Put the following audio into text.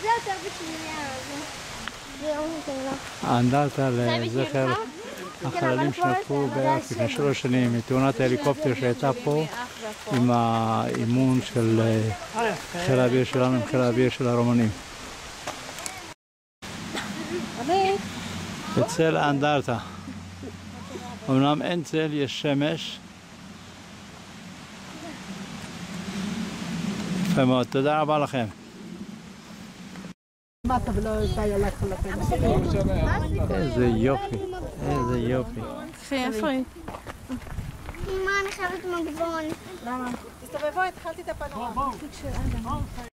זה יותר בשבילי. האנדרטה לזכר החללים שנפלו בערך לפני 3 שנים מתאונת ההליקופטר שהייתה פה עם האימון של חיל האוויר שלנו עם חיל האוויר של הרומנים. בצל האנדרטה. אמנם אין צל, יש שמש. יפה מאוד, תודה רבה לכם. איזה יופי, איזה יופי. איפה היא? אמא, אני חייבת מגבון. למה? תסתובבו, התחלתי את הפנורמה.